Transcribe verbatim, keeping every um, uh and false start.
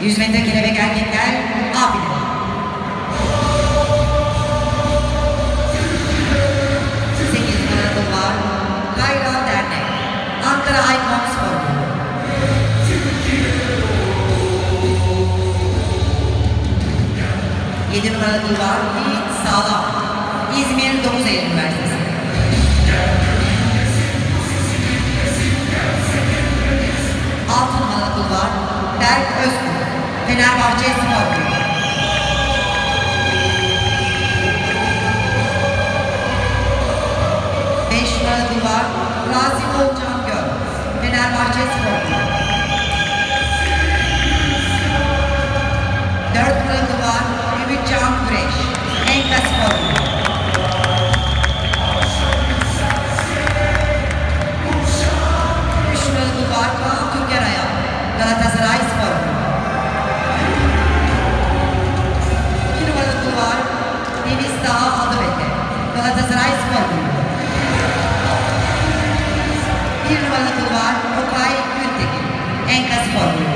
yüz metre kelebek erkekler A finali. sekiz numaralı var. Kayra Dernek. Ankara Aykon Spor. yedi numaralı var. Yiğit Sağlam. İzmir dokuz Eylül Üniversitesi. altı numaralı var. Berk Özgür. Fenerbahçe Spor. beş numaralı var. Rasim Olcan Göl. Fenerbahçe Spor. dört numaralı var. Ümitcan Güreş. Enka Spor. üç numaralı var. Kaan Türkeraya. Galatasaray Spor. iki numaralı var. Deniz Dağı Adıbeke. Galatasaray Spor. bir numaralı var. Okay Gültekin. Enka Spor.